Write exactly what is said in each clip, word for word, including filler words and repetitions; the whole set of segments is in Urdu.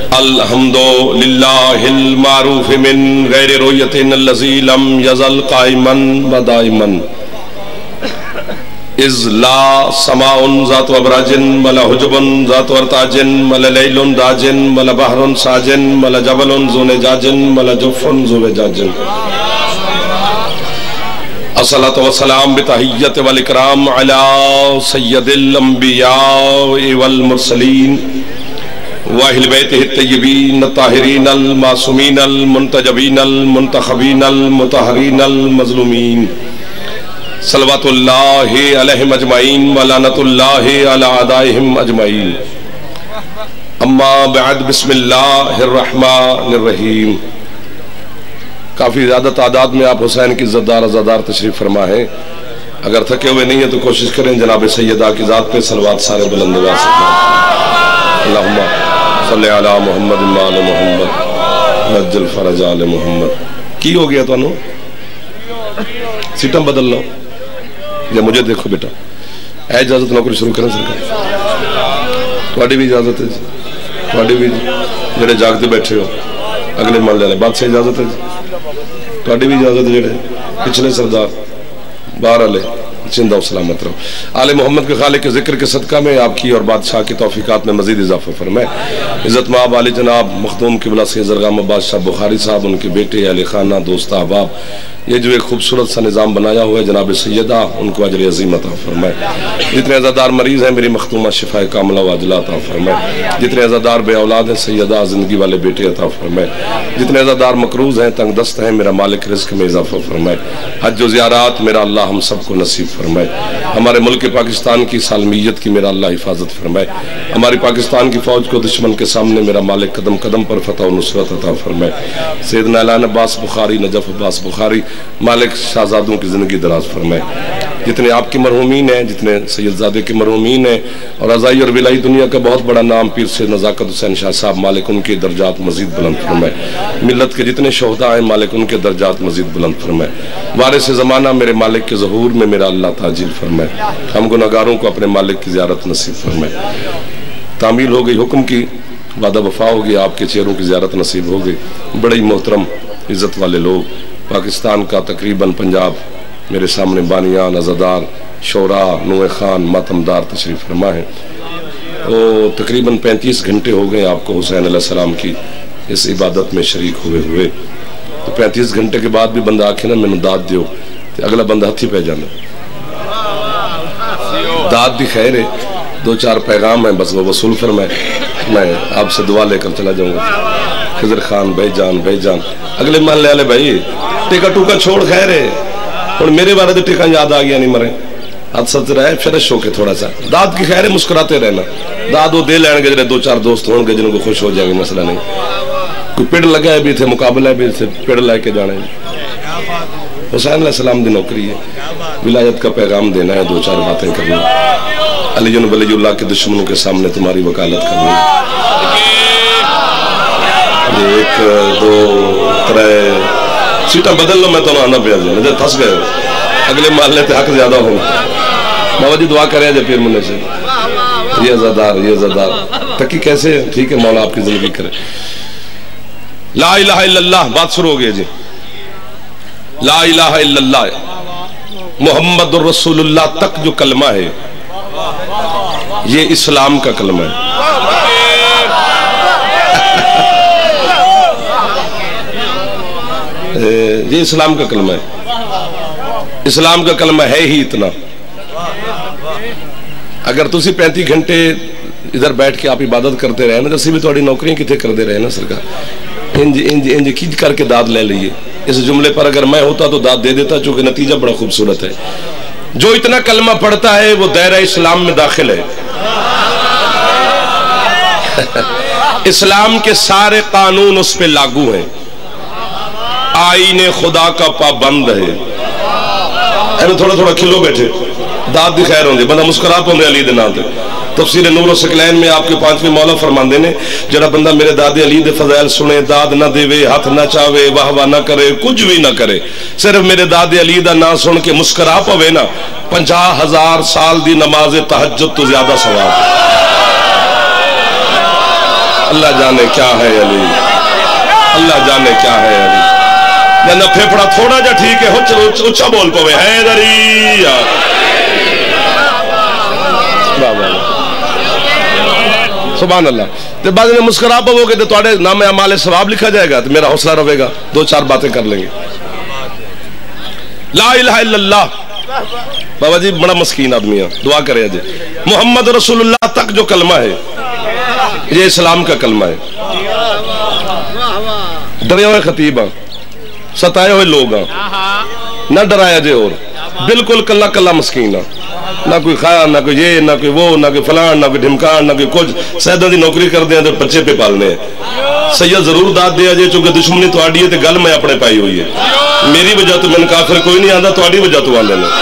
الحمدللہ المعروف من غیر رؤیت الذی لم یزل قائما و دائما اذ لا سماء ذات ابراج ولا حجب ذات ارتاج ولا لیل داج ولا بحر ساج ولا جبل ذو نجاج ولا جف ذو وجاج الصلاة والسلام بتحیت والاکرام علی سید الانبیاء والمرسلین واہل بیتہ الطیبین الطاہرین المعصومین المنتجبین المنتخبین المطہرین المظلومین صلوات اللہ علیہم اجمعین ولعنت اللہ علی اعدائہم اجمعین اما بعد بسم اللہ الرحمن الرحیم۔ کافی زیادہ تعداد میں آپ حسین کی عزتدار عزادار تشریف فرما ہے، اگر تھکے ہوئے نہیں ہیں تو کوشش کریں جناب سیدہ کی ذات پہ صلوات سارے بلند آواز سے پڑھیں۔ اللہم صلی علی محمد وعلی محمد عجل فرج آل محمد۔ کی ہو گیا تو انہوں سیٹم بدل لو یا مجھے دیکھو بیٹا، اے اجازت نوکری شروع کریں سرکار، تھوڑی بھی اجازت ہے جی، تھوڑی بھی جڑے جاگتے بیٹھے ہو اگلے مان لے لیں، بات سے اجازت ہے جی، تھوڑی بھی اجازت ہے جڑے پچھلے سردار باہر علیہ زندہ و سلامت رہو۔ آل محمد کے خالق کے ذکر کے صدقہ میں آپ کی اور بادشاہ کی توفیقات میں مزید اضافہ فرمائے۔ عزت مآب علی جناب مخدوم قبلہ سے زرگام بادشاہ بخاری صاحب، ان کے بیٹے اہل خانہ دوست احباب، یہ جو ایک خوبصورت سا نظام بنایا ہوا ہے جناب سیدہ، ان کو اجر عظیم عطا فرمائے۔ جتنے عزادار مریض ہیں میری مختومہ شفا کاملہ و عاجلہ عطا فرمائے۔ جتنے عزادار بے اولاد ہیں سیدہ زندگی والے بیٹے عطا فرمائے۔ جتنے عزادار مقروض ہیں تنگ دست ہیں میرا مالک رزق میں اضافہ فرمائے۔ حج و زیارات میرا اللہ ہم سب کو نصیب فرمائے۔ ہمارے ملک پاکستان کی سالمیت کی میرا اللہ حفاظت فرمائے۔ ہماری پاکستان کی فوج کو دشمن کے سامنے میرا مالک قدم قدم پر فتح و نصرت عطا فرمائے۔ سیدنا اعلان عباس بخاری، نجف عباس بخاری، مالک شہزادوں کی زندگی دراز فرمائے۔ جتنے آپ کے مرحومین ہیں، جتنے سیدزادے کے مرحومین ہیں، اور رضائی اور بلائی دنیا کا بہت بڑا نام پیر سے نزاکت حسین شاہ صاحب، مالک ان کے درجات مزید بلند فرمائے۔ ملت کے جتنے شہداء ہیں مالک ان کے درجات مزید بلند فرمائے۔ وارث زمانہ میرے مالک کے ظہور میں میرا اللہ تعجیل فرمائے۔ ہم گناہگاروں کو اپنے مالک کی زیارت نصیب فرمائے۔ تعمیل ہو گئی حکم کی، وعدہ وفا ہو گئی، آپ کے چہروں کی زیارت نصیب ہو گئی۔ بڑے ہی محترم عزت والے لوگ پاکستان کا تقریباً پنجاب میرے سامنے بانیان، عزادار، شعراء، نوے خان، ماتمدار تشریف فرما ہے۔ وہ تقریباً پینتیس گھنٹے ہو گئے آپ کو حسین علیہ السلام کی اس عبادت میں شریک ہوئے ہوئے، تو پینتیس گھنٹے کے بعد بھی بندہ آکھے نا میں نے داد دیو، اگلا بندہ ہتھی پہ جانا داد بھی خیر ہے، دو چار پیغام ہیں بس وہ وصول فرمائے، میں آپ سے دعا لے کر چلا جاؤں گا۔ خضر خان بھائی جان بھائی جان اگلے مان لے آلے بھائی ٹکا ٹوکا چھوڑ خیر ہے، اور میرے بارے دے ٹکا یاد آگیا نہیں مرے حد سچ رہے فرش ہو کے تھوڑا سا داد کی خیر ہے، مسکراتے رہنا، داد وہ دے لین گے جنہیں دو چار دوست ہوں گے جنہوں کو خوش ہو جائیں گے، مسئلہ نہیں۔ کوئی پیڑ لگائے بھی تھے، مقابلہ بھی تھے، پیڑ لائے کے جانے۔ حسین علیہ السلام دی نوکری ہے ولایت کا پیغام دینا ہے، دو چار باتیں کرنا، علی ولی اللہ کے دشمنوں کے سامنے تمہاری وکالت کرنا ہے۔ ایک دو ترے سیٹا بدل لو، میں تو آنا پیا جائے مجھے تھس گئے، اگلے محلے تے حق زیادہ ہوگا۔ بابا جی دعا کریں جائے پیر منہ سے، یہ عزادار یہ عزادار تکی کیسے ٹھیک ہے، مولا آپ کی زندگی کرے۔ لا الہ الا اللہ بات شروع ہو گئی جی، لا الہ الا اللہ محمد الرسول اللہ تک جو کلمہ ہے یہ اسلام کا کلمہ ہے۔ یہ اسلام کا کلمہ ہے، اسلام کا کلمہ ہے ہی اتنا۔ اگر تسی پینتی گھنٹے ادھر بیٹھ کے آپ عبادت کرتے رہے نا، جیسے بھی تھوڑی نوکریاں کتنے کر دے رہے نا سرکار، انج انج انج کھینچ کر کے داد لے لئیے۔ اس جملے پر اگر میں ہوتا تو داد دے دیتا، چونکہ نتیجہ بڑا خوبصورت ہے۔ جو اتنا کلمہ پڑھتا ہے وہ دائرہ اسلام میں داخل ہے، اسلام کے سارے قانون اس پہ لاگو ہیں، آئین خدا کا پابند ہے۔ اینے تھوڑا تھوڑا کھلو بیٹھے داد دی خیر ہوں دے، بندہ مسکرات ہوں دے علی دے نام دے۔ تفسیر نور و سکلین میں آپ کے پانچویں مولا فرمان دینے، جڑا بندہ میرے داد علی دے فضائل سنے، داد نہ دے وے، ہاتھ نہ چاوے، واہ واہ نہ کرے، کچھ بھی نہ کرے، صرف میرے داد علی دا نہ سن کے مسکرا پوے نا، پنجا ہزار سال دی نماز تہجد تو زیادہ ثواب۔ اللہ جانے کیا ہے علی، اللہ جانے کیا ہے علی. جانا پھیپڑا تھوڑا جا ٹھیک ہے، اچھا بول پوے حیدری. سبحان اللہ. تو بعد میں مسکرا پو گے تو تھوڑے نام اعمال ثواب لکھا جائے گا، تو میرا حوصلہ رہے گا، دو چار باتیں کر لیں گے. لا الہ الا اللہ. بابا جی بڑا مسکین آدمی ہے، دعا کرے جی. محمد رسول اللہ تک جو کلمہ ہے یہ اسلام کا کلمہ ہے. ڈرے ہوئے خطیب ہیں، ستائے ہوئے لوگ ہیں، نہ ڈرایا جے. اور بالکل کلا کلا مسکین ہے، نہ کوئی خیال، نہ کوئی یہ، نہ کوئی وہ، نہ کوئی فلان، نہ کوئی ڈھمکان، نہ کوئی کچھ. سیدہ دی نوکری کر دیں تو بچے پہ پالنے ہیں. سید ضرور داد دیا جے چونکہ دشمنی تو آڈی ہے تو گل میں اپنے پائی ہوئی ہے. میری وجہ تو میں نے کافر کوئی نہیں آندا، تو آڈی وجہ تو آنے نے.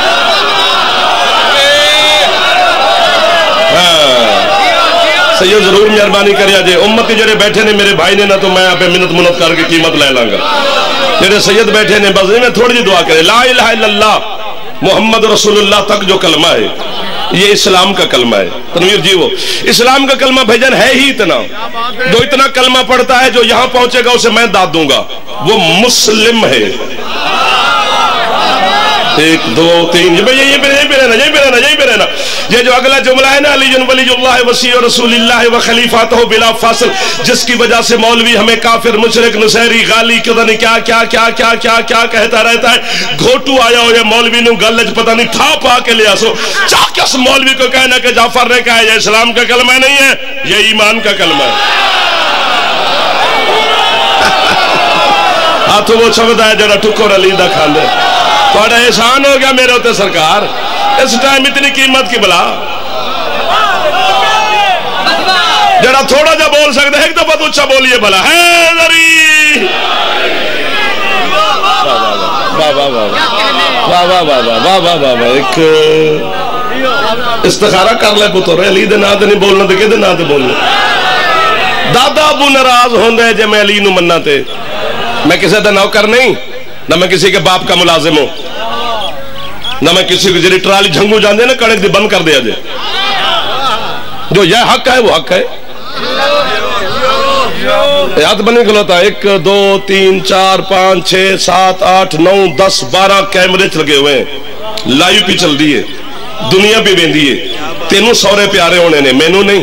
سید ضرور مہربانی کریا جے. امتی جڑے بیٹھے نے میرے بھائی نے نہ تو میں آپ منت منت کر کے قیمت لے لاں گا. جڑے سید بیٹھے نے بس میں تھوڑی جی دعا کرے. لا الہ الا اللہ محمد رسول اللہ تک جو کلمہ ہے یہ اسلام کا کلمہ ہے. تنویر جی وہ اسلام کا کلمہ بھیجن ہے ہی اتنا. جو اتنا کلمہ پڑھتا ہے جو یہاں پہنچے گا اسے میں داد دوں گا، وہ مسلم ہے. ایک دو تین یہی پہ یہی پہ رہنا یہی پہ رہنا یہی پہ رہنا. یہ جو اگلا جملہ ہے نا، علی ولی اللہ وسیع رسول اللہ و خلیفاتہ بلا فاصل، جس کی وجہ سے مولوی ہمیں کافر مشرک نصیری غالی کیا کیا کیا کیا کیا کیا کیا کہتا رہتا ہے. گھوٹو آیا ہو یہ مولوی نو گلج پتہ نہیں تھا پا کے لیا سو. چاکس مولوی کو کہنا کہ جعفر نے کہا یہ اسلام کا کلمہ نہیں ہے، یہ ایمان کا کلمہ ہے. ہاتھوں وہ چھوڑتا ہے جڑا ٹکر علی دا کھان دے. تھوڑا احسان ہو گیا میرے ہوتے سرکار، اس ٹائم اتنی قیمت کی بلا. جڑا تھوڑا جا بول سکتے ایک دفعہ تو اچھا بولیے بلا. حیدری واہ واہ واہ واہ واہ واہ واہ واہ. ایک استخارہ کر لے پتر، علی دے نام تے نہیں بولنا تے کدے نام تے بولنا. دادا ابو ناراض ہوندے جے میں علی نو مننا تے. میں کسی دا نوکر نہیں، نہ میں کسی کے باپ کا ملازم ہوں، نہ میں کسی کو جڑی ٹرالی جھنگو جاندے نا کڑک دی بند کر دیا جائے. جو یہ حق ہے وہ حق ہے. یاد بنی کھلوتا ایک دو تین چار پانچ چھ سات آٹھ نو دس بارہ کیمرے لگے ہوئے ہیں، لائیو پہ چل دی ہے، دنیا پہ بیندی ہے. تینوں سورے پیارے ہونے نے، مینوں نہیں.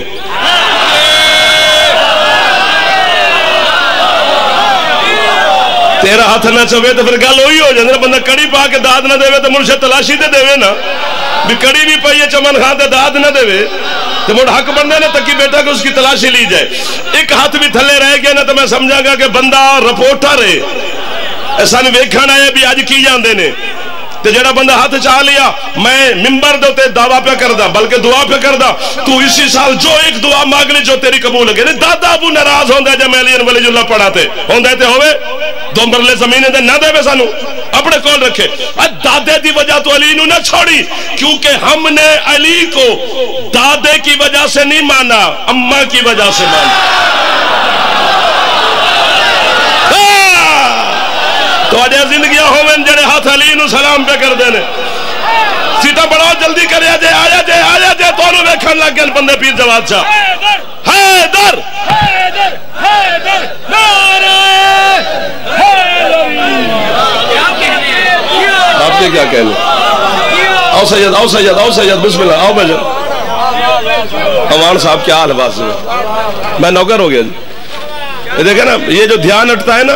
تیرا ہاتھ نہ چوے تو پھر گل ہوئی ہو جائے. بندہ کڑی پا کے داد نہ دے تو مرشد تلاشی دے دے نا، بھی کڑی بھی پائیے چمن خان تے داد نہ دے تو مڑ حق بندے نا تکی بیٹا کہ اس کی تلاشی لی جائے. ایک ہاتھ بھی تھلے رہ گیا نا تو میں سمجھا گا کہ بندہ رپورٹر ہے. ایسا نہیں ویکھنا ہے بھی آج کی جاندے نے. تے جڑا بندہ ہاتھ چاہ لیا میں ممبر دے تے دعویٰ پہ کردہ بلکہ دعا پہ کردہ تو اسی سال جو ایک دعا مانگ لی جو تیری قبول لگے. دادا ابو ناراض ہوندہ ہے جب میں علی ولی اللہ پڑھاتے ہوندہ تے ہوئے دو مرلے زمینے دے نہ دے بے سانو اپنے کول رکھے. دادے دی وجہ تو علی نو نہ چھوڑی، کیونکہ ہم نے علی کو دادے کی وجہ سے نہیں مانا، اماں کی وجہ سے مانا. تو آجے زندگیاں ہوئے جڑے ہاتھ علی نو سلام پہ کر دینے. سیٹا بڑھاؤ جلدی کرے آجے آیا جے آیا جے تو انہوں بیکھن لگ گئے بندے پیر جواد شاہ. حیدر حیدر حیدر نعرہ آپ نے کیا کہنے؟ آؤ سید آؤ سید آؤ سید بسم اللہ آؤ بجا. عوان صاحب کیا حال ہے بات سے میں نوکر ہو گیا جی. یہ دیکھیں نا یہ جو دھیان اٹھتا ہے نا.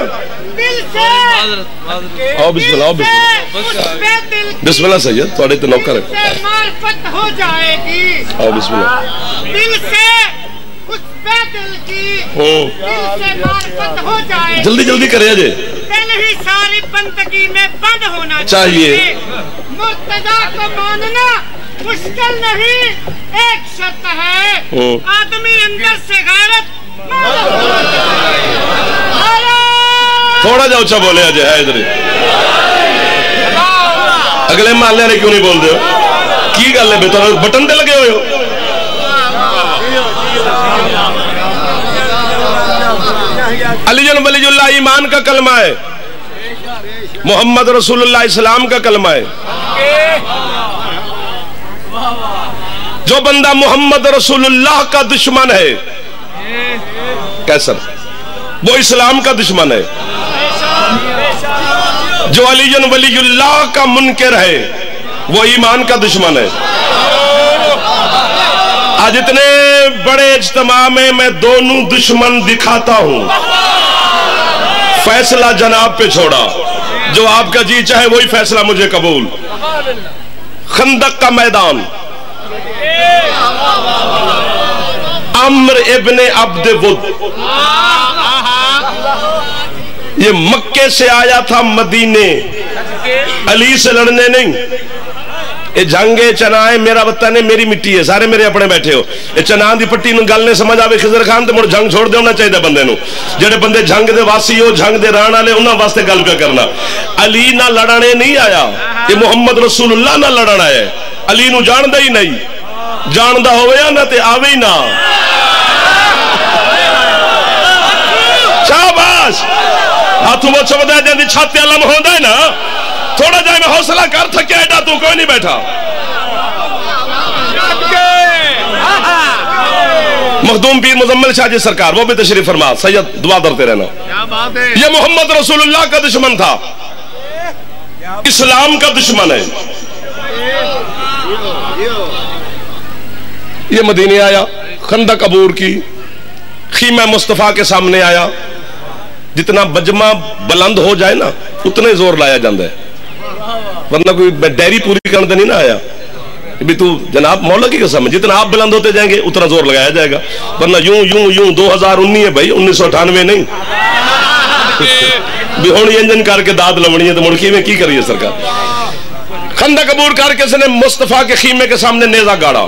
آؤ بسم اللہ آؤ بسم اللہ بسم اللہ سید تھوڑے تو نوکر ہے. معرفت ہو جائے گی. آؤ بسم اللہ. دل سے اس پہ دل کی دل سے معرفت ہو جائے گی. جلدی جلدی کرے جے. دل ہی ساری بندگی میں بند ہونا چاہیے. مرتضیٰ کو ماننا مشکل نہیں، ایک شرط ہے آدمی اندر سے غیرت تھوڑا جا اچھا بولے آجے ہے ادھر. اگلے محلے نے کیوں نہیں بول دے ہو کی گل ہے بے بٹن دے لگے ہوئے ہو. علی جن ولی اللہ ایمان کا کلمہ ہے، محمد رسول اللہ اسلام کا کلمہ ہے. جو بندہ محمد رسول اللہ کا دشمن ہے قیصر، وہ اسلام کا دشمن ہے. جو علی ولی اللہ کا منکر ہے وہ ایمان کا دشمن ہے. آج اتنے بڑے اجتماع میں میں دونوں دشمن دکھاتا ہوں. فیصلہ جناب پہ چھوڑا، جو آپ کا جی چاہے وہی فیصلہ مجھے قبول. خندق کا میدان، عمر ابن عبد ود یہ مکے سے آیا تھا مدینے، علی سے لڑنے نہیں. یہ جنگے چنائے میرا وطن ہے، میری مٹی ہے، سارے میرے اپنے بیٹھے ہو. یہ چنان دی پٹی نو گل نے سمجھ آوے خضر خان تے مڑ جنگ چھوڑ دے ہونا چاہیے بندے نو. جڑے بندے جنگ دے واسی ہو، جنگ دے رہن والے، انہاں واسطے گل پہ کرنا. علی نہ لڑنے نہیں آیا، یہ محمد رسول اللہ نہ لڑن آیا ہے. علی نو جاندا ہی نہیں، جاندا ہوئے یا نہ تے آوے ہی نہ. شاباش، ہاتھوں وہ چودا ہے جن دی چھاتی علم ہوندا ہے نا، تھوڑا جائے میں حوصلہ کر تھکیا ایڈا تو کوئی نہیں بیٹھا. مخدوم پیر مزمل شاہ جی سرکار وہ بھی تشریف فرما، سید دعا درتے رہنا. یہ محمد رسول اللہ کا دشمن تھا، اسلام کا دشمن ہے. یہ مدینے آیا، خندق عبور کی، خیمہ مصطفیٰ کے سامنے آیا. جتنا بجمہ بلند ہو جائے نا اتنے زور لایا جاندہ ہے، ورنہ کوئی ڈیری پوری کرنے نہیں نہ آیا. بھی تو جناب مولا کی قسم ہے، جتنا آپ بلند ہوتے جائیں گے اتنا زور لگایا جائے گا. ورنہ یوں یوں یوں دو ہزار انی ہے بھائی، انیس سو اٹھانوے نہیں. بھی ہونی انجن کر کے داد لوڑی ہے تو مڑکی میں کی کریے سرکار. خندق عبور کر کے اس نے مصطفیٰ کے خیمے کے سامنے نیزہ گاڑا.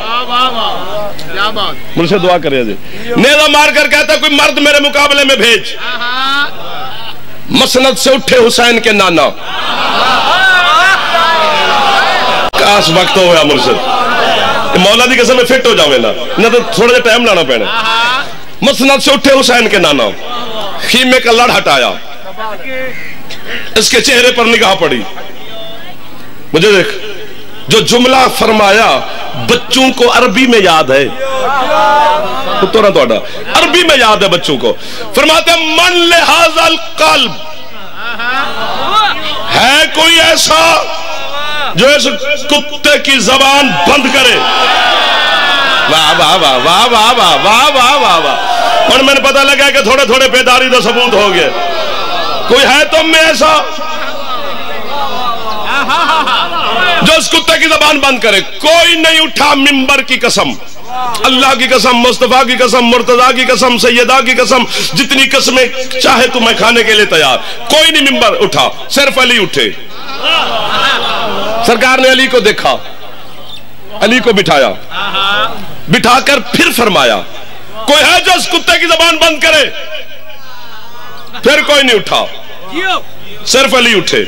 مجھ سے دعا کرے جی. نیزہ مار کر کہتا کوئی مرد میرے مقابلے میں بھیج. مسند سے اٹھے حسین کے نانا. کاش وقت ہو گیا مرشد، مولا دی قسم میں فٹ ہو جاوے نا، نہ تو تھوڑا جا ٹائم لانا پڑے. مسند سے اٹھے حسین کے نانا، خیمے کا لڑ ہٹایا، اس کے چہرے پر نگاہ پڑی. مجھے دیکھ جو جملہ فرمایا بچوں کو عربی میں یاد ہے، عربی میں یاد ہے بچوں کو. فرماتے من لہذا القلب، ہے کوئی ایسا جو اس کتے کی زبان بند کرے. واہ واہ واہ واہ واہ واہ واہ واہ واہ واہ. اور میں نے پتہ لگا کہ تھوڑے تھوڑے بیداری دا ثبوت ہو گئے. کوئی ہے تم میں ایسا جو اس کتے کی زبان بند کرے؟ کوئی نہیں اٹھا ممبر کی قسم، اللہ کی قسم، مصطفیٰ کی قسم، مرتضیٰ کی قسم، سیدہ کی قسم، جتنی قسمیں چاہے تمہیں کھانے کے لیے تیار. کوئی نہیں ممبر اٹھا، صرف علی اٹھے. سرکار نے علی کو دیکھا، علی کو بٹھایا، بٹھا کر پھر فرمایا کوئی ہے جو اس کتے کی زبان بند کرے؟ پھر کوئی نہیں اٹھا، صرف علی اٹھے.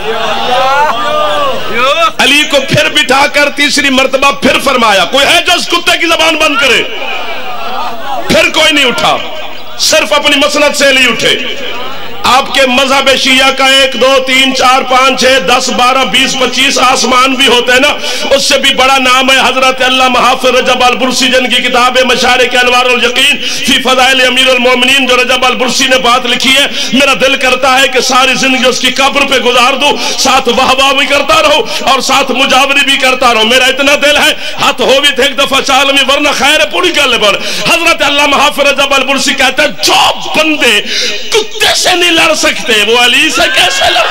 علی کو پھر بٹھا کر تیسری مرتبہ پھر فرمایا کوئی ہے جو اس کتے کی زبان بند کرے؟ پھر کوئی نہیں اٹھا، صرف اپنی مسند سے علی اٹھے. آپ کے مذہب شیعہ کا ایک دو تین چار پانچ چھ دس بارہ بیس پچیس آسمان بھی ہوتے ہیں نا، اس سے بھی بڑا نام ہے حضرت علامہ حافظ رجب البرسی جن کی کتاب مشارق انوار الیقین فی فضائل امیر المومنین جو رجب البرسی نے بات لکھی ہے. میرا دل کرتا ہے کہ ساری زندگی اس کی قبر پہ گزار دوں، ساتھ واہ واہ بھی کرتا رہو اور ساتھ مجاوری بھی کرتا رہو. میرا اتنا دل ہے ہاتھ ہو بھی تھے ایک دفعہ چالمی ورنہ خیر پوری گل پر. حضرت علامہ حافظ رجب البرسی کہتا ہے جو بندے کتے سے نہیں لڑ سکتے وہ علی سے کیسے لڑ؟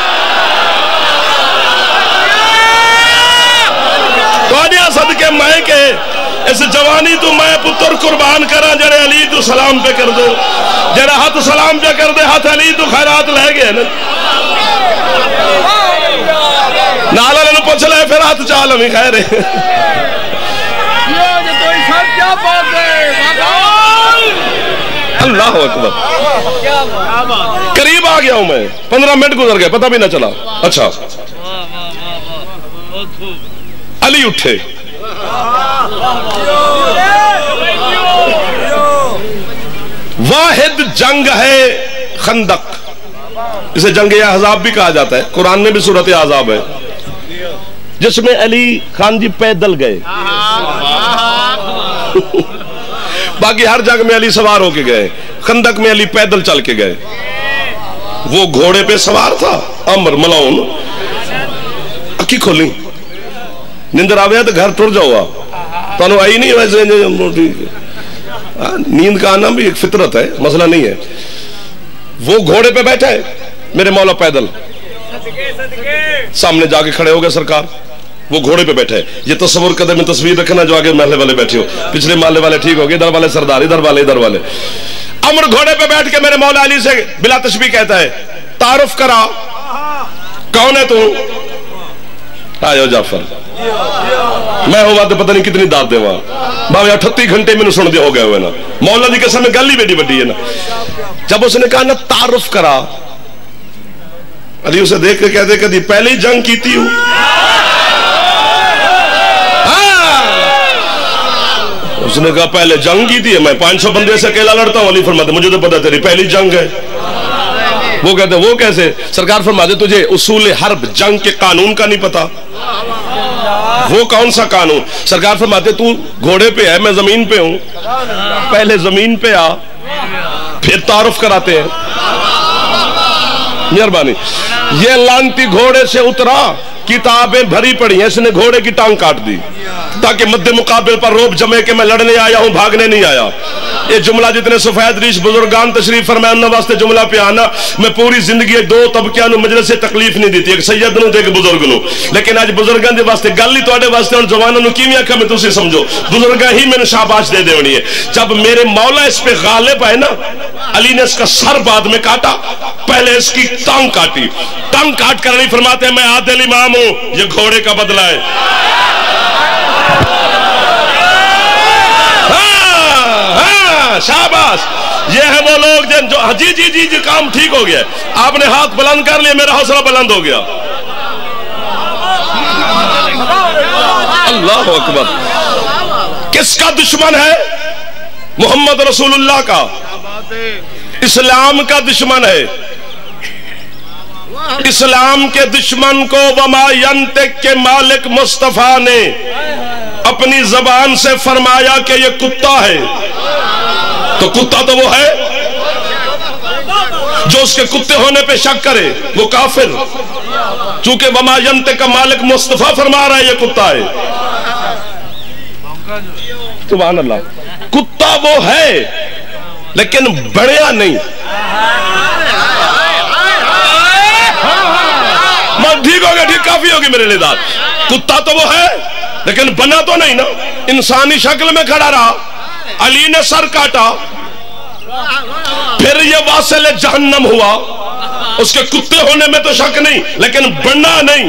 تو آجیا صدقے میں کہ اس جوانی تو میں پتر قربان کرا جڑے علی تو سلام پہ کر دو، جڑا ہاتھ سلام پہ کر دے ہاتھ علی تو خیرات لے گئے نا. نالا لنو پوچھ لے پھر ہاتھ چال ہمیں خیر ہے. اللہ اکبر. قریب آ گیا ہوں میں، پندرہ منٹ گزر گئے پتہ بھی نہ چلا. اچھا علی اٹھے، واحد جنگ ہے خندق، اسے جنگ احزاب بھی کہا جاتا ہے، قرآن میں بھی سورۃ احزاب ہے، جس میں علی خان جی پیدل گئے. باقی ہر جنگ میں علی سوار ہو کے گئے، خندق میں علی پیدل چل کے گئے، وہ گھوڑے پہ سوار تھا عمر ملاؤن اکی کھولی نندر آویا تو گھر ٹر جاؤ تو انہوں آئی نہیں ویسے نیند کا آنا بھی ایک فطرت ہے، مسئلہ نہیں ہے۔ وہ گھوڑے پہ بیٹھا ہے، میرے مولا پیدل، سامنے جا کے کھڑے ہو گئے سرکار، وہ گھوڑے پہ بیٹھے۔ یہ تصور قدر میں تصویر رکھنا جو آگے محلے والے بیٹھے ہو، پچھلے محلے والے ٹھیک ہو گئے، ادھر والے سردار، ادھر والے ادھر والے۔ عمر گھوڑے پہ بیٹھ کے میرے مولا علی سے بلا تشبیہ کہتا ہے تعارف کرا، کون ہے تو؟ آئیو جعفر، میں ہوا تو پتہ نہیں کتنی داد دے وہاں باوی اٹھتی گھنٹے میں نے سن دیا ہو گئے ہوئے نا، مولا دی قسم میں گلی بیٹی بڑی ہے نا۔ جب اس نے کہا نا تعارف کرا، علی اسے دیکھ کے کہتے کہ پہلی جنگ کیتی ہوں، اس نے کہا پہلے جنگ کی تھی، میں پانچ سو بندے سے اکیلا لڑتا ہوں۔ علی فرماتے مجھے تو پتا تیری پہلی جنگ ہے۔ وہ کہتے وہ کیسے؟ سرکار فرماتے تجھے اصول حرب جنگ کے قانون کا نہیں پتا؟ وہ کون سا قانون؟ سرکار فرماتے تو گھوڑے پہ ہے، میں زمین پہ ہوں، پہلے زمین پہ آ پھر تعارف کراتے ہیں۔ مہربانی، یہ لانتی گھوڑے سے اترا، کتابیں بھری پڑی ہیں، اس نے گھوڑے کی ٹانگ کاٹ دی تاکہ مد مقابل پر روب جمے کہ میں لڑنے آیا ہوں، بھاگنے نہیں آیا۔ یہ جملہ جتنے سفید ریش بزرگان تشریف فرمائے انہوں واسطے جملہ پہ آنا، میں پوری زندگی دو طبقیاں نو مجلس سے تکلیف نہیں دیتی، ایک سید نو تے ایک بزرگ نو، لیکن آج بزرگان دے واسطے گل ہی توڑے واسطے ان جوانوں نو کیویں کھا میں تسی سمجھو، بزرگاں ہی میں نے شاباش دے دے ہونی ہے۔ جب میرے مولا اس پہ غالب ہے نا، علی نے اس کا سر بعد میں کاٹا، پہلے اس کی ٹانگ کاٹی، ٹانگ کاٹ کر علی فرماتے ہیں میں عادل امام ہوں، یہ گھوڑے کا بدلہ ہے۔ شاباش، یہ ہے وہ لوگ جن جو جی جی جی جی کام ٹھیک ہو گیا، آپ نے ہاتھ بلند کر لیا، میرا حوصلہ بلند ہو گیا۔ اللہ اکبر۔ کس کا دشمن ہے؟ محمد رسول اللہ کا، اسلام کا دشمن ہے۔ اسلام کے دشمن کو وما ینطق کے مالک مصطفیٰ نے اپنی زبان سے فرمایا کہ یہ کتا ہے، تو کتا تو وہ ہے، جو اس کے کتے ہونے پہ شک کرے وہ کافر، چونکہ وما ینطق کا مالک مصطفیٰ فرما رہا ہے یہ کتا ہے۔ سبحان اللہ، کتا وہ ہے لیکن بڑیا نہیں۔ ٹھیک ہوگا، ٹھیک کافی ہوگی میرے لیے داد۔ کتا تو وہ ہے لیکن بنا تو نہیں نا، انسانی شکل میں کھڑا رہا، علی نے سر کاٹا، پھر یہ واصل جہنم ہوا، اس کے کتے ہونے میں تو شک نہیں لیکن بننا نہیں۔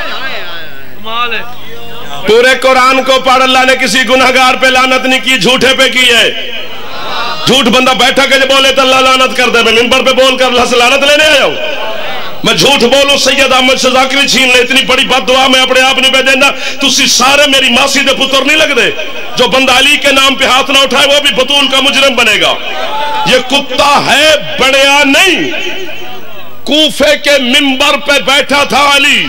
پورے قرآن کو پڑھ، اللہ نے کسی گناہگار پہ لعنت نہیں کی، جھوٹے پہ کی ہے۔ جھوٹ بندہ بیٹھا کہ بولے تو اللہ لعنت کر دے، میں منبر پہ بول کر اللہ سے لعنت لینے آیا ہوں؟ میں جھوٹ بولوں سید احمد سے ذاکری چھین لے، اتنی بڑی بد دعا میں اپنے آپ نہیں پہ دینا، تسی سارے میری ماسی دے پتر نہیں لگ دے۔ جو بندہ علی کے نام پہ ہاتھ نہ اٹھائے وہ بھی بطول کا مجرم بنے گا۔ یہ کتا ہے، بڑیا نہیں۔ کوفے کے منبر پہ بیٹھا تھا علی،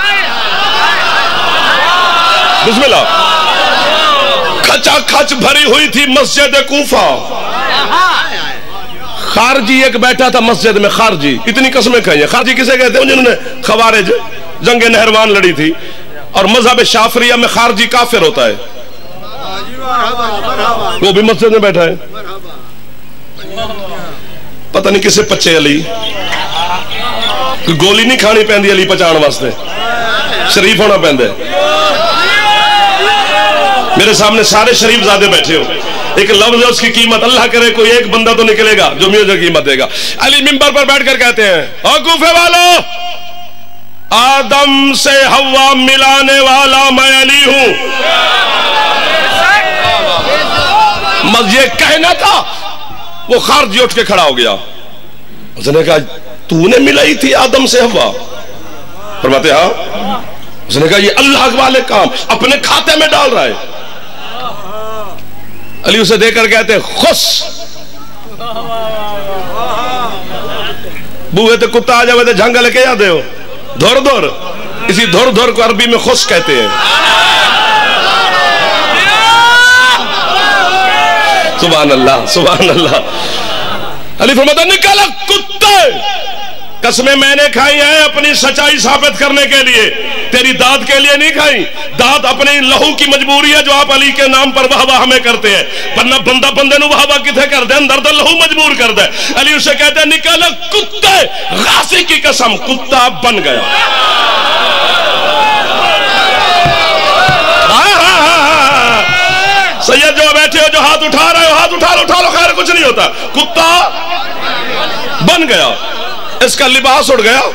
بسم اللہ، کھچا کھچ بھری ہوئی تھی مسجد کوفہ، خارجی ایک بیٹھا تھا مسجد میں، خارجی، اتنی قسمیں کھائی ہیں۔ خارجی کسے کہتے ہیں؟ جنہوں نے خوارج جنگ نہروان لڑی تھی، اور مذہب شافعیہ میں خارجی کافر ہوتا ہے، وہ بھی مسجد میں بیٹھا ہے۔ پتہ نہیں کسے پچے علی، گولی نہیں کھانی پہندی علی پچان واسطے، شریف ہونا پہندے۔ میرے سامنے سارے شریف زادے بیٹھے ہو، ایک لفظ ہے اس کی قیمت، اللہ کرے کوئی ایک بندہ تو نکلے گا جو مجھے قیمت دے گا۔ علی منبر پر بیٹھ کر کہتے ہیں او کوفے والو، آدم سے حوا ملانے والا میں علی ہوں۔ یہ کہنا تھا، وہ خارجی اٹھ کے کھڑا ہو گیا، اس نے کہا تو نے ملائی تھی آدم سے حوا؟ فرماتے ہاں۔ اس نے کہا یہ اللہ والے کام اپنے کھاتے میں ڈال رہا ہے۔ علی اسے دے کر کہتے ہیں خس، بوئے تے کتا آ جاوے تے جھنگا لے کے جاتے ہو، دھور دھور، اسی دھور دھور کو عربی میں خس کہتے ہیں۔ سبحان اللہ سبحان اللہ. علی فرماتا نکالا کتے قسمیں میں نے کھائی ہیں اپنی سچائی ثابت کرنے کے لیے، تیری داد کے لیے نہیں کھائی. داد اپنی لہو کی مجبوری ہے جو آپ علی کے نام پر واہ واہ ہمیں کرتے ہیں، ورنہ بندہ بندے نو واہ واہ کتھے کر دے، اندر دا لہو مجبور کر دے. علی اسے کہتے ہیں نکالا کتے، غازی کی قسم کتا بن گیا. سید جو بیٹھے ہو جو ہاتھ اٹھا رہے ہو ہاتھ اٹھا لو اٹھا لو خیر کچھ نہیں ہوتا. کتا بن گیا، اس کا لباس اڑ گیا،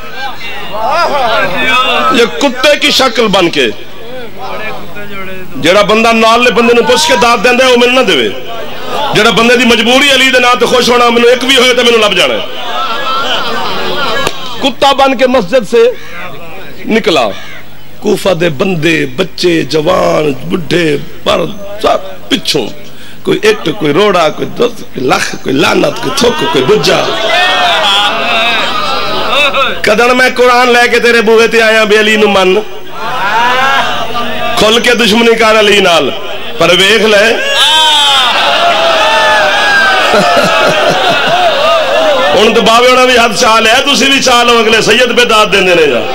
یہ کتے کی شکل بن کے. جڑا بندہ نال لے بندے نو پوچھ کے داد دیندے وہ مل نہ دے، جڑا بندے دی مجبوری علی دے نام تے خوش ہونا مینوں ایک بھی ہوئے تے مینوں لب جانا. کتا بن کے مسجد سے نکلا. کوفہ دے بندے بچے جوان بڈھے پر سب پچھوں، کوئی اٹ کوئی روڑا کوئی دس کوئی لکھ کوئی لعنت کوئی تھوک کوئی بجا. کدن میں قرآن لے کے تیرے بوئے تے آیا بے علی نو من کھل کے دشمنی کار علی نال پر ویکھ لے ان تو باوے ہونا بھی حد چال ہے تسی بھی چال ہو اگلے سید پہ داد دیں دینے جا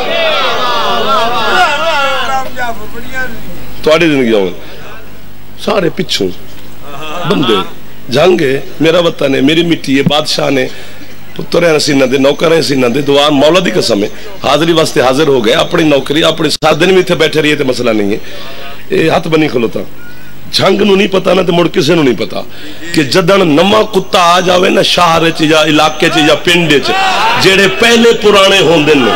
تھوڑی زندگی ہوں سارے پچھوں بندے جھانگے میرا وطن ہے میری مٹی ہے بادشاہ نے پتر ہیں سینہ دے نوکر ہیں سینہ دے دعا مولا دی قسم ہے حاضری واسطے حاضر ہو گئے اپنی نوکری اپنی سات دن بھی تھے بیٹھے رہیے تھے مسئلہ نہیں ہے یہ ہاتھ بنی کھلوتا جھنگ نو نہیں پتا نہ تے مڑ کسے نو نہیں پتا کہ جدن نما کتا آ جاوے نا شہر چ یا علاقے چ یا پنڈ چ جڑے پہلے پرانے ہوندے نے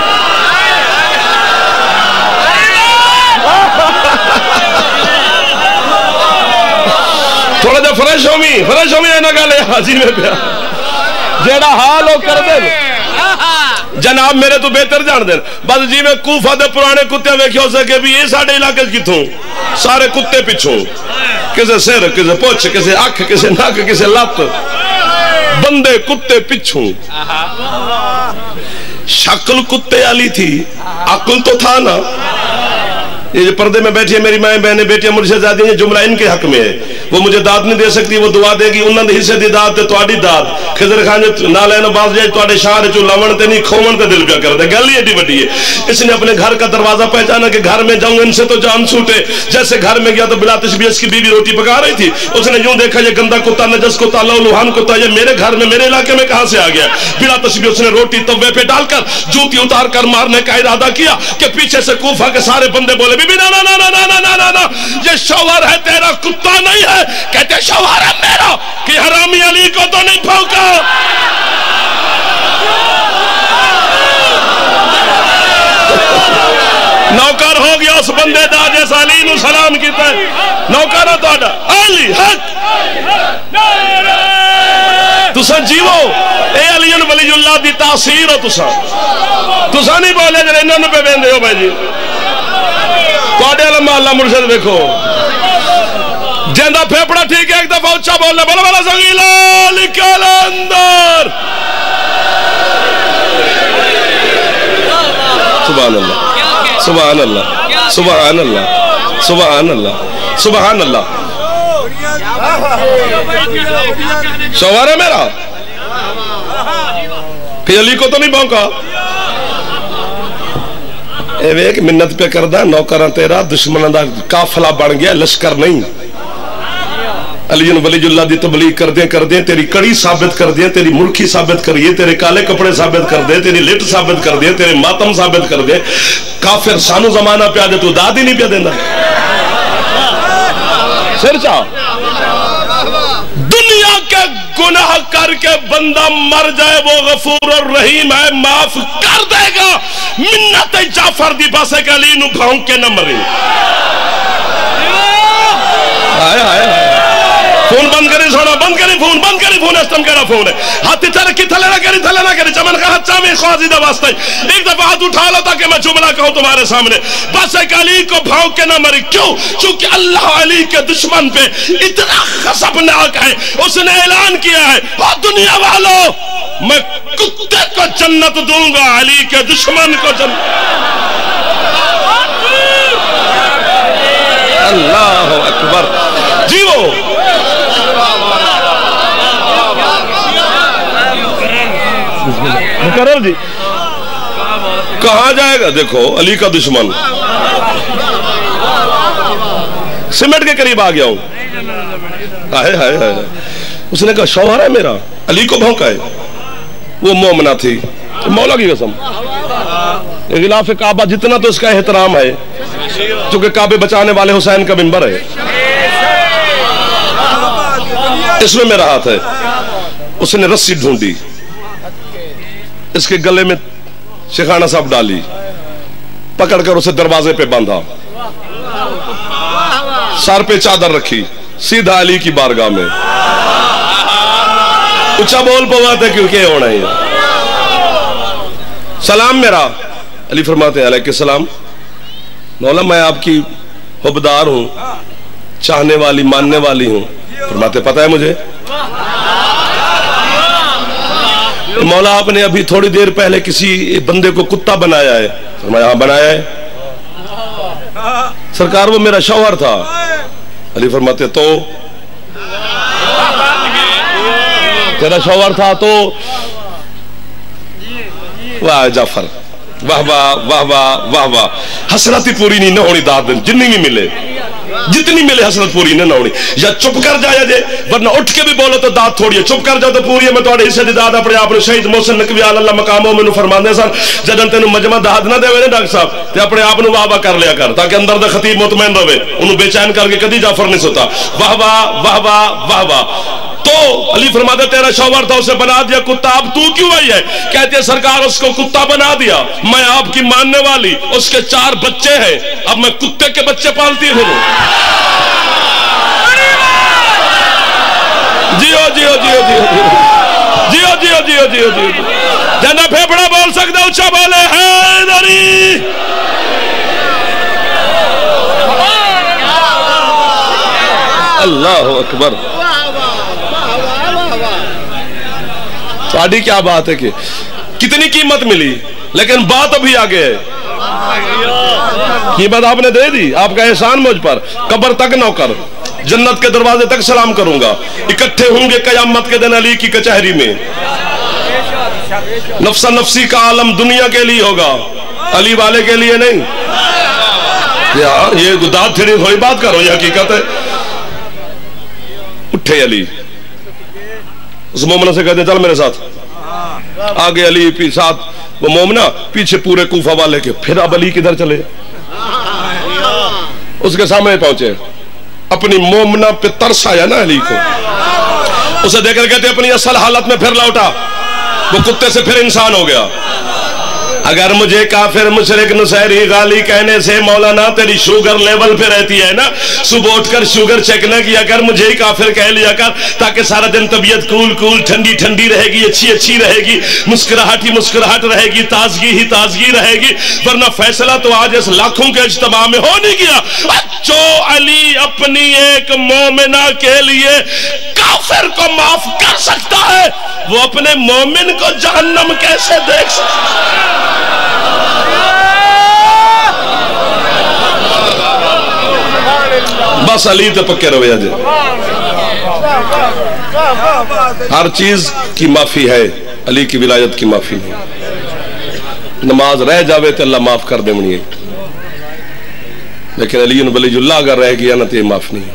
تھوڑا جا فریش ہومی فریش ہومی اینا گالے حاضی میں پیا جیڑا حال ہو کر دے جناب میرے تو بہتر جان دیں بس جی میں کوفہ دے پرانے کتے ویکھے ہو سکے بھی یہ ساڑھے علاقے کی تھوں سارے کتے پچھوں کسے سر کسے پوچھ کسے آنکھ کسے ناک کسے لات بندے کتے پچھوں شکل کتے علی تھی عقل تو تھا نا یہ پردے میں بیٹھی ہے میری مائیں بہنیں بیٹی ہیں مرشد زادی ہیں جملہ ان کے حق میں ہے وہ مجھے داد نہیں دے سکتی وہ دعا دے گی انہوں نے حصے دی داد تے توڑی داد خضر خان جو نالین باز جائے توڑے شاہر جو لون تے نہیں کھومن تے دل پیا کر دے گل یہ دی بڑی ہے اس نے اپنے گھر کا دروازہ پہچانا کہ گھر میں جاؤں ان سے تو جان چھوٹے جیسے گھر میں گیا تو بلا تشبیہ اس کی بیوی روٹی پکا رہی تھی اس نے یوں دیکھا یہ گندہ کتا نجس کتا لوہان کتا یہ میرے گھر میں میرے علاقے میں کہاں سے آ گیا بلا تشبیہ اس نے روٹی توے پہ ڈال کر جوتی اتار کر مارنے کا ارادہ کیا کہ پیچھے سے کوفہ کے سارے بندے بولے بی بی نا نا نا نا نا نا نا نا یہ شوہر ہے تیرا کتا نہیں ہے کہتے شوہر ہے میرا کہ حرامی علی کو تو نہیں پھونکا نوکر ہو گیا اس بندے دا جیسا علی نو سلام کیتا ہے نوکر ہو تو علی حق تسا جیو اے علی ولی اللہ دی تاثیر ہو تسا تسا نہیں بولے جنہیں انہوں پہ بیندے ہو بھائی جی توڑے علم اللہ مرشد دیکھو جندہ پھیپڑا ٹھیک ہے ایک دفعہ اچھا بولنے بلا بلا سگیلا لکھل اندر سبحان اللہ سبحان اللہ سبحان اللہ سبحان اللہ سبحان اللہ شوہر ہے میرا کہ علی کو تو نہیں بھونکا اے ایک منت پہ کردہ نوکران تیرا دشمنان دا کافلہ بن گیا لشکر نہیں علی ولی اللہ دی تبلیغ کر دیں کر دیں تیری کڑی ثابت کر دیں تیری ملکی ثابت کریے تیرے کالے کپڑے ثابت کر دیں تیری لٹ ثابت کر دیں تیرے ماتم ثابت کر دیں کافر سانو زمانہ پہ آجے تو داد ہی نہیں پہ دینا سر چاہ دنیا کے گناہ کر کے بندہ مر جائے وہ غفور الرحیم ہے معاف کر دے گا منت جعفر دی پاسے کہ علی نو بھاؤں کے نہ مری آئے آئے آئے فون بند کری سونا بند کری فون بند کری فون استم کرا فون ہے ہاتھ ترکی تھلے نہ کری تھلے نہ کری چمن کا ہاتھ چاہمیں خوازی دا واسطہ ہے ایک دفعہ ہاتھ اٹھا لو تاکہ میں جملہ کہوں تمہارے سامنے بس ایک علی کو بھاؤ کے نہ مری کیوں چونکہ اللہ علی کے دشمن پہ اتنا خصبناک ہے اس نے اعلان کیا ہے اور دنیا والوں میں کتے کو جنت دوں گا علی کے دشمن کو جنت اللہ اکبر جیو مقرر جی کہاں جائے گا؟ دیکھو علی کا دشمن سمٹ کے قریب آ گیا ہوں. آئے ہائے ہائے اس نے کہا شوہر ہے میرا. علی کو بھونکا ہے. وہ مومنہ تھی. مولا کی قسم غلاف کعبہ جتنا تو اس کا احترام ہے چونکہ کعبے بچانے والے حسین کا منبر ہے. اس میں میرا ہاتھ ہے. اس نے رسی ڈھونڈی اس کے گلے میں شیخانہ صاحب ڈالی پکڑ کر اسے دروازے پہ باندھا سر پہ چادر رکھی سیدھا علی کی بارگاہ میں. اچھا بول پواتے کیونکہ ہونا ہی سلام میرا. علی فرماتے ہیں علیہ السلام. مولا میں آپ کی حبدار ہوں چاہنے والی ماننے والی ہوں. فرماتے پتہ ہے مجھے. مولا آپ نے ابھی تھوڑی دیر پہلے کسی بندے کو کتا بنایا ہے. فرمایا ہاں بنایا ہے. سرکار وہ میرا شوہر تھا. علی فرماتے تو تیرا شوہر تھا تو واہ جعفر واہ واہ واہ واہ واہ واہ. حسرت ہی پوری نہیں نہ ہونی داد دن جنی بھی ملے جتنی ملے حسرت پوری نہ ہونی. یا چپ کر جایا جے ورنہ اٹھ کے بھی بولو تو داد تھوڑی ہے. چپ کر جاؤ تو پوری ہے. میں تھوڑے حصے دی داد اپنے آپ نے شہید محسن نقوی اللہ مقاموں میں فرماندے سن جدن تینوں مجمع داد نہ دے نا ڈاکٹر صاحب تے اپنے آپ نو واہ واہ کر لیا کر تاکہ اندر دا خطیب مطمئن رہے. انہوں بے چین کر کے کدی جعفر نہیں سوتا. واہ واہ واہ واہ واہ واہ. تو علی فرماتے تیرا شوہر تھا اسے بنا دیا کتا اب تو کیوں آئی ہے؟ کہتے ہیں سرکار اس کو کتا بنا دیا میں آپ کی ماننے والی اس کے چار بچے ہیں اب میں کتے کے بچے پالتی ہوں. جیو جیو جیو جیو جیو جیو جیو جیو جیو جنا پھیپڑا بول سکتا اچھا بولے حیدری. اللہ اکبر. ساڑھی کیا بات ہے کہ کتنی قیمت ملی لیکن بات ابھی آگے ہے. قیمت آپ نے دے دی آپ کا احسان مجھ پر. قبر تک نوکر جنت کے دروازے تک سلام کروں گا. اکٹھے ہوں گے قیامت کے دن علی کی کچہری میں. نفس نفسی کا عالم دنیا کے لیے ہوگا علی والے کے لیے نہیں. یہ داد تھیڑی ہوئی بات کرو یہ حقیقت ہے. اٹھے علی اس مومنہ سے کہتے ہیں چل میرے ساتھ. آگے علی پی ساتھ وہ مومنہ پیچھے پورے کوفہ والے کے. پھر اب علی کدھر چلے؟ اس کے سامنے پہنچے. اپنی مومنہ پہ ترس آیا نا علی کو. اسے دیکھ کر کہتے اپنی اصل حالت میں پھر لوٹا. وہ کتے سے پھر انسان ہو گیا. اگر مجھے کافر مشرک نصیری غالی کہنے سے مولانا تیری شوگر لیول پہ رہتی ہے نا صبح اٹھ کر شوگر چیک نہ کیا کر مجھے ہی کافر کہہ لیا کر تاکہ سارا دن طبیعت کول کول ٹھنڈی ٹھنڈی رہے گی اچھی اچھی رہے گی مسکراہٹ ہی مسکراہٹ رہے گی تازگی ہی تازگی رہے گی. ورنہ فیصلہ تو آج اس لاکھوں کے اجتماع میں ہو نہیں گیا. جو علی اپنی ایک مومنہ کے لیے کافر کو معاف کر سکتا ہے وہ اپنے مومن کو جہنم کیسے دیکھ سکتا ہے؟ بس علی تے پکے رویا جے. ہر چیز کی معافی ہے علی کی ولایت کی معافی نہیں. نماز رہ جاوے تے اللہ معاف کر دے منی لیکن علی ولی اللہ اگر رہ گیا نہ تے معاف نہیں.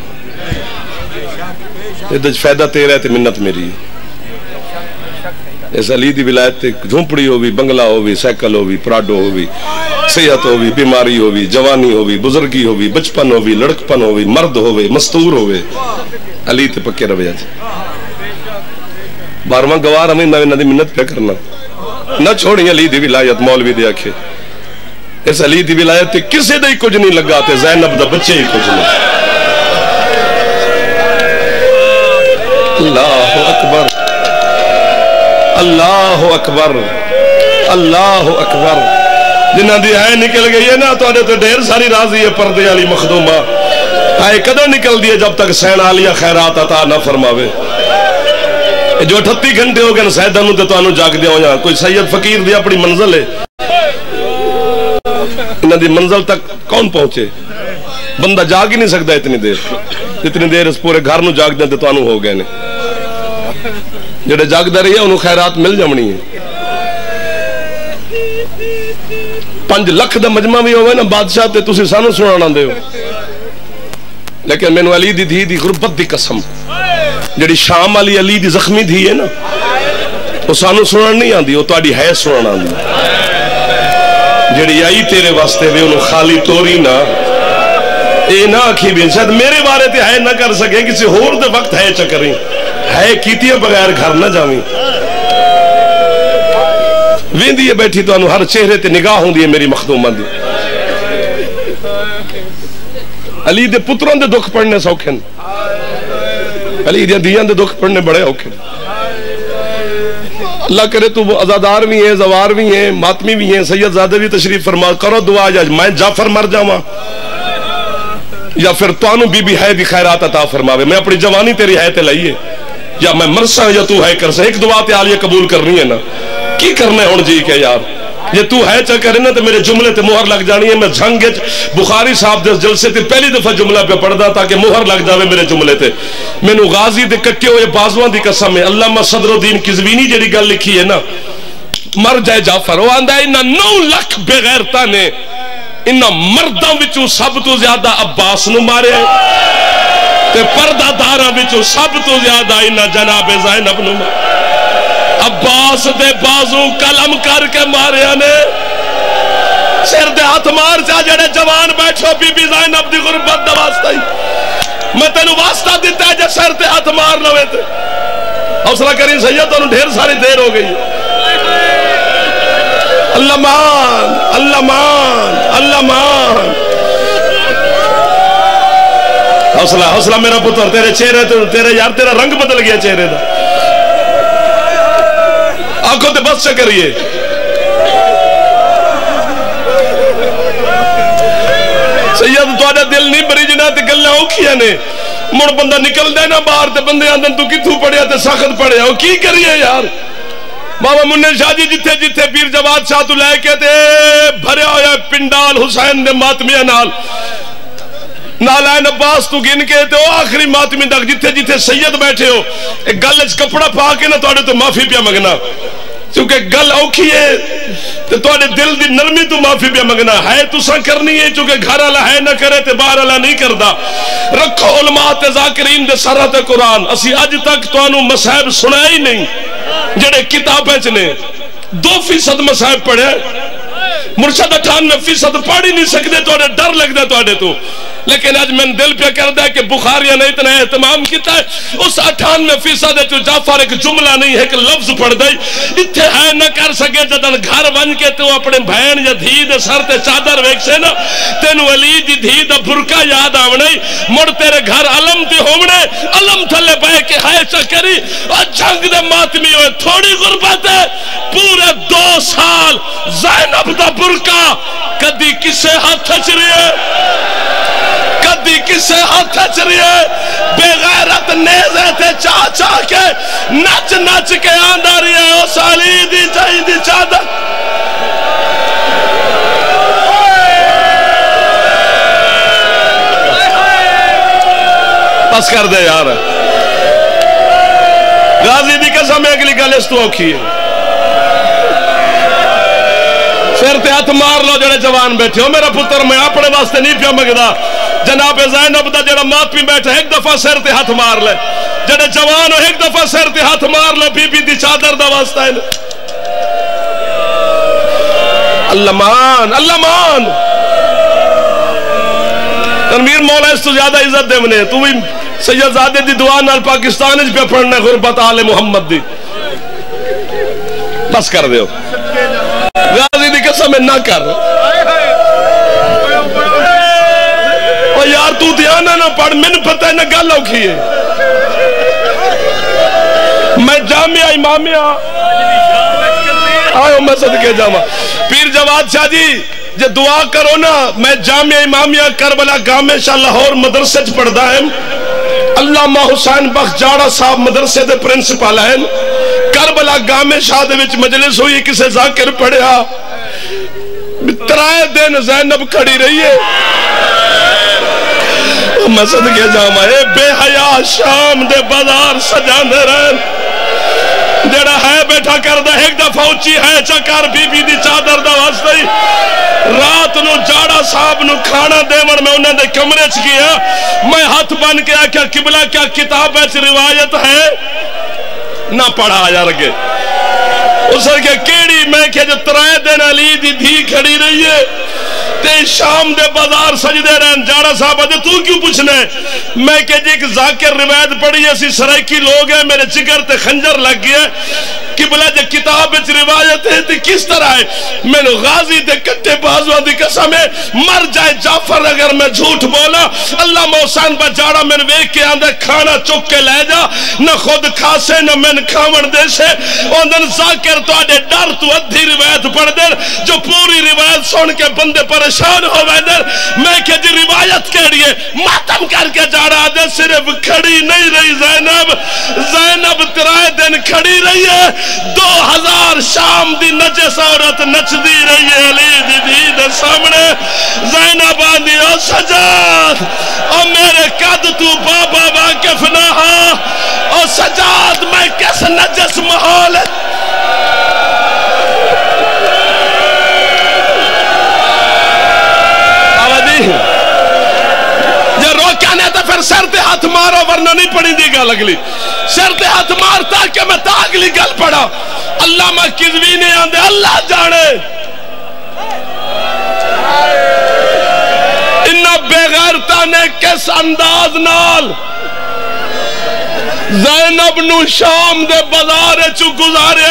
یہ فائدہ تیرا ہے تے منت میری. اس علی دی ولایت تے جھونپڑی ہووی بنگلہ ہووی سائیکل ہووی پراڈو ہووی صحت ہووی بیماری ہووی جوانی ہووی بزرگی ہووی بچپن ہووی لڑکپن ہووی مرد ہووی مستور ہووی علی تے پکے رویا جی. بارواں گوار ہمیں نہ دی منت پہ کرنا نہ چھوڑیں علی دی ولایت. مولوی دے آکھے اس علی دی ولایت تے کسے دے کچھ نہیں لگا تے زینب دا بچے ہی کچھ نہیں. اللہ اکبر اللہ اکبر اللہ اکبر. جنہ دی ہے نکل گئی ہے نا تو آنے تو ڈھیر ساری راضی ہے پردے والی مخدومہ آئے کدھر نکل دی ہے جب تک سین عالیہ خیرات عطا نہ فرماوے. جو اٹھتی گھنٹے ہو گئے نا سیدانوں تے تو آنوں جاگ دیا ہو جہاں کوئی سید فقیر دی اپنی منزل ہے. انہ دی منزل تک کون پہنچے؟ بندہ جاگ ہی نہیں سکتا اتنی دیر. اتنی دیر اس پورے گھر نو جاگ دیں تے تو آنوں ہو گئے نے. جڑے جاگ دے رہی ہے انہوں خیرات مل جمنی ہے. پانچ لکھ دا مجمع بھی ہوئے نا بادشاہ تے تسی سانو سنانا دے ہو، لیکن میں نے علی دی دھی دی غربت دی قسم جڑی شام والی علی دی زخمی دھی ہے نا وہ سانو سننا نہیں آندی، وہ تہاڈی ہے سننا آندی جڑی آئی تیرے واسطے وے انہوں خالی توری نہ اے نہ آکھی بھی شاید میرے بارے تے ہے نہ کر سکے کسی ہور دے وقت ہے چکریں ہے کیتی بغیر گھر نہ جاویں ویندی ہے بیٹھی تو انہوں ہر چہرے تے نگاہ ہوں دی ہے میری مخدومہ دی علی دے پتروں دے دکھ پڑھنے سوکھن علی دے دیان دے دکھ پڑھنے بڑے اوکھن اللہ کرے تو ازادار بھی ہیں زوار بھی ہیں ماتمی بھی ہیں سید زادہ بھی تشریف فرما کرو دعا جا میں جعفر مر جاؤں یا پھر توانو بی بی ہے دی خیرات عطا فرماوے میں اپنی جوانی تیری ہے تے لائیے یا میں مرسا یا تو ہے کرسا ایک دعا تے عالیہ قبول کرنی ہے نا کی کرنے ہون جی کہ یار یہ تو ہے چاہ کرے نا تو میرے جملے تے مہر لگ جانی ہے میں جھنگے بخاری صاحب دے جلسے تے پہلی دفعہ جملہ پہ پڑھ دا تاکہ مہر لگ جاوے میرے جملے تے میں نو غازی دے کٹے ہوئے بازوان دی قسم ہے علامہ صدر الدین قزوینی جڑی گل لکھی ہے نا مر جائے جعفر وہ آندہ ہے انہا نو لکھ بغیرتا نے انہا مردوں وچوں سب تو زیادہ عباس نو مارے تے پردہ دارہ وچوں سب تو زیادہ انہا جناب زینب نو مارے عباس دے بازو کلم کر کے مارے آنے سر دے ہاتھ مار چاہ جڑے جوان بیٹھو بی بی زینب دی غربت دا واسطہ ہی میں تینو واسطہ دیتا ہے جے سر دے ہاتھ مار لوے تے حوصلہ کریں سید انہوں ڈھیر ساری دیر ہو گئی اللہ مان اللہ مان اللہ مان حوصلہ حوصلہ میرا پتر تیرے چہرے تیرے یار تیرا رنگ بدل گیا چہرے دا آنکھوں تے بس سے کریے سید تو آدھا دل نہیں بری جنا تے گلنا اوکھیا نے مڑ بندہ نکل دے نا باہر تے بندے آندن تو کتھو پڑیا تے سخت پڑیا ہو کی کریے یار بابا منہ شاہ جی جتھے جتھے پیر جواد شاہ تو لے کے تے بھرے ہویا پنڈال حسین دے ماتمیہ نال نالائن عباس تو گن کے تے وہ آخری ماتمی تک جتھے جتھے سید بیٹھے ہو ایک گلچ کپڑا پا کے نا توڑے تو معافی پیا مگنا چونکہ گل اوکھی ہے تو توڑے دل دی نرمی تو معافی پیا مگنا ہے تو سا کرنی ہے چونکہ گھر اللہ ہے نہ کرے تے باہر اللہ نہیں کردہ رکھو علماء تے ذاکرین دے سرحت قرآن اسی اج تک تو انہوں مسائب سنائی نہیں جڑے کتابیں چنے دو فیصد مسائب پڑھے مرشد اٹھانوے فیصد پڑھ ہی نہیں سکتے تو ڈر لگ دے تو تو لیکن آج میں دل پہ کر دے کہ بخاریہ نے اتنا اہتمام کیتا ہے اس اٹھانوے فیصد جو جعفر ایک جملہ نہیں ہے ایک لفظ پڑھ دائی اتھے ہے نہ کر سکے جدن گھر بن کے تو اپنے بہن یا دھی دے سر تے چادر ویک سے نا تینو علی دی دھی دا برکہ یاد آونے مڑ تیرے گھر علم تے ہونے علم تھلے بے کے ہائے چکری اور جنگ دے ماتمی ہوئے تھوڑی غربت ہے پورے دو سال زینب دا برکہ کدی کسے ہاتھ چھ رہی ہے کدی کسے ہاتھ چھ رہی ہے بے غیرت نیزے تے چاہ چاہ کے نچ نچ کے آندہ رہی ہے او سالی دی چاہی دی چادر بس کر دے یار غازی دی قسم اگلی گل اس تو اوکھی ہے پھر تے ہاتھ مار لو جڑے جوان بیٹھے ہو میرا پتر میں اپنے واسطے نہیں پیا مگدا جناب زینب دا جڑا ماتمی بیٹھا ایک دفعہ سر تے ہاتھ مار لے جڑے جوان ہو ایک دفعہ سر تے ہاتھ مار لے بی بی دی چادر دا واسطہ ہے اللہ مان اللہ مان تنویر مولا اس تو زیادہ عزت دے منے تو بھی سید زادے دی دعا نال پاکستان اج پہ پڑھنا غربت آل محمد دی بس کر دیو غازی دی قسم نہ کر اور یار تو دھیانہ نہ پڑھ میں نے پتہ ہے نہ گل اوکھی ہے میں جامعہ امامیہ آئے ہوں میں صدقے جامعہ پیر جواد شاہ جی جے دعا کرو نا میں جامعہ امامیہ کربلا گامے شاہ لاہور مدرسے چ پڑھدا ہے علامہ حسین بخش جاڑا صاحب مدرسے دے پرنسپل ہیں کربلا گامے شاہ دے وچ مجلس ہوئی کسے ذاکر پڑھیا ترائے دن زینب کھڑی رہی ہے میں صدقے جامعہ اے بے حیاء شام دے بازار سجاندے رہن جڑا ہے بیٹھا کردہ ایک دفعہ اچھی ہے چکر بی بی دی چادر دا واسطے ہی رات نو جاڑا صاحب نو کھانا دیون میں انہوں نے کمرے چ کیا میں ہاتھ بن کے آکھیا قبلہ کیا کتاب ہے روایت ہے نہ پڑھا یار گے اس کے کیڑی میں کہ جو ترائے دن علی دی دھی کھڑی رہی ہے تے شام دے بازار سجدے رہن جاڑا صاحب آجے تو کیوں پوچھنے میں کہ جی ایک ذاکر روایت پڑھی ایسی سرائکی لوگ ہیں میرے جگر تے خنجر لگ گیا قبلہ جے کتاب اچ روایت ہے تے کس طرح ہے میں نے غازی تے کٹے بازوان دی قسم ہے مر جائے جعفر اگر میں جھوٹ بولا اللہ محسن با جاڑا میں نے ویک کے آندھے کھانا چک کے لے جا نہ خود کھاسے نہ میں نے کھاون دے سے اوندن ذاکر تو آڈے ڈر تو ادھی روایت پڑھ دے جو پوری روایت سن کے بندے پریشان ہو گئے در میں کہ جی روایت کہڑی ہے ماتم کر کے جاڑا دے صرف کھڑی نہیں رہی زینب زینب ترائے دن کھڑی رہی ہے دو ہزار شام دی نجس عورت نچ دی رہی ہے علی دی دی دے سامنے زینب آندی او سجاد او میرے قد تو بابا واقف نہ ہاں او سجاد میں کس نجس محال ہے جو روکیا نہیں تو پھر سر تے ہاتھ مارو ورنہ نہیں پڑی دی گل اگلی سر تے ہاتھ مارتا کہ میں تا اگلی گل پڑا اللہ میں کذبی نہیں آندے اللہ جانے انہا بے غیرتا نے کس انداز نال زینب نو شام دے بازارے چو گزارے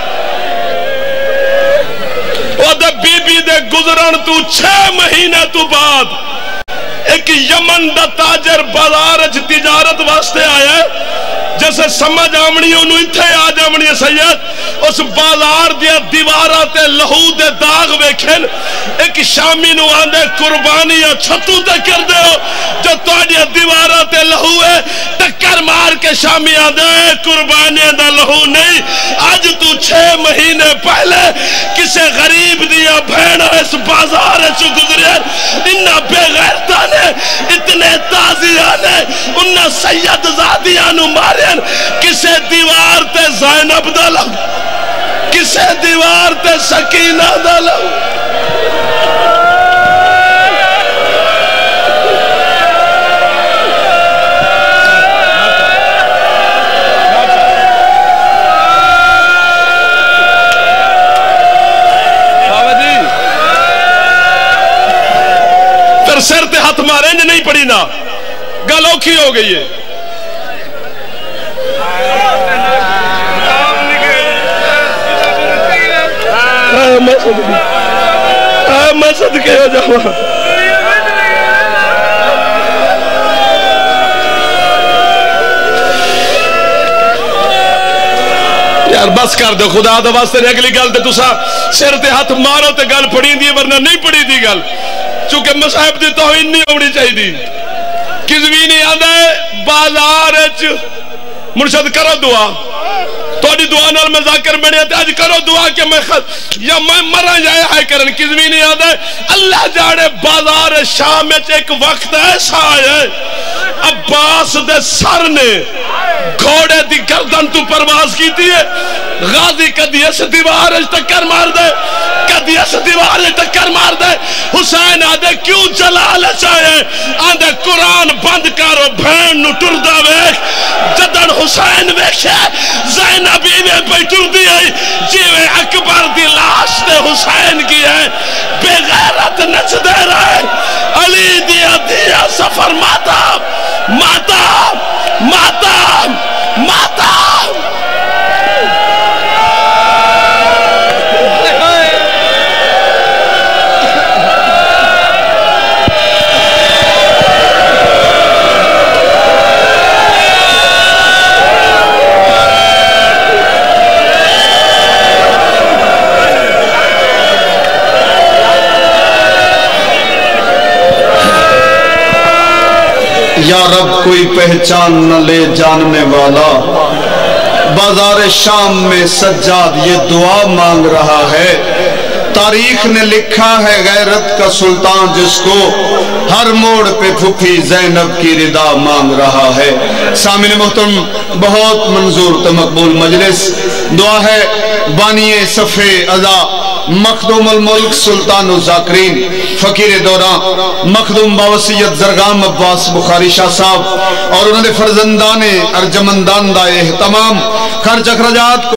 وہ دے بی بی دے گزرن تو چھ مہینے تو بعد ایک یمن دا تاجر بازار تجارت واسطے آیا ہے جیسے سمجھ آمنی انہوں اتھے آج آمنی سید اس بازار دیا دیوارہ تے لہو دے داغ ویکھن ایک شامی نو آندے قربانی یا چھتو تے کر دے ہو جو تو آڈیا دیوارہ تے لہو ہے ٹکر مار کے شامی آندے قربانی دا لہو نہیں آج تو چھ مہینے پہلے کسے غریب دیا بھیڑ اس بازار چو گزرے انہا بے غیرتا نے اتنے تازیاں نے انہا سید زادیانو مارے کسے دیوار تے زینب دلو کسے دیوار تے سکینہ دلو پھر سر تے ہاتھ ماریں جو نہیں پڑی نا گل اوکھی ہو گئی ہے میں صدقے ہو جاؤں یار بس کر دو خدا دو واسطے نے اگلی گل تے تسا سر تے ہاتھ مارو تے گل پڑی دی ورنہ نہیں پڑی دی گل چونکہ مصاحب دی توہین نہیں ہونی چاہی دی کذبی نہیں آدھا ہے بازار مرشد کرو دعا توڑی دعا نال میں ذاکر بڑھے تھے آج کرو دعا کہ میں خط یا میں مرہ جائے آئے کرن کذبی نہیں آدھا ہے اللہ جاڑے بازار شام میں ایک وقت ایسا آئے عباس دے سر نے گھوڑے دی گردن تو پرواز کی تھی ہے غازی کدی اس دیوار اس ٹکر مار دے کدی اس دیوار اس ٹکر مار دے حسین آدھے کیوں جلال چاہے آدھے قرآن بند کرو بھین نو ٹر دا ویک جدن حسین ویکھے زینبی میں پہ ٹر دی ہے جیوے اکبر دی لاش تے حسین کی ہے بے غیرت نچ دے رہے علی دیا دیا سفر ماتا ماتا ماتا ماتا یا رب کوئی پہچان نہ لے جاننے والا بازار شام میں سجاد یہ دعا مانگ رہا ہے تاریخ نے لکھا ہے غیرت کا سلطان جس کو ہر موڑ پہ پھپھی زینب کی رضا مانگ رہا ہے۔ سامعین محترم، بہت منظور تو مقبول مجلس، دعا ہے بانی صفِ ازا مخدوم الملک سلطان الذاکرین فقیر دوران مخدوم باوسیت زرگام عباس بخاری شاہ صاحب اور انہوں نے فرزندان ارجمندان دائے اہتمام خرچ اخراجات